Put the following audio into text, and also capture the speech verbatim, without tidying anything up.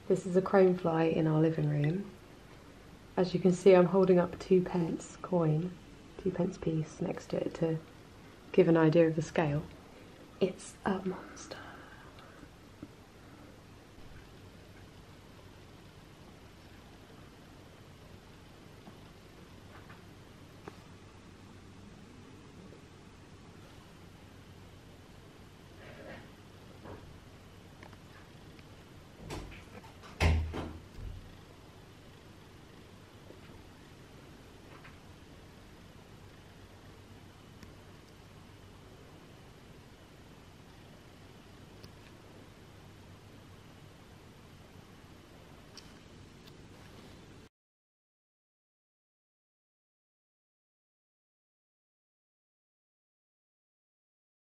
This is a chrome fly in our living room. As you can see, I'm holding up a two pence coin, two pence piece next to it to give an idea of the scale. It's a monster.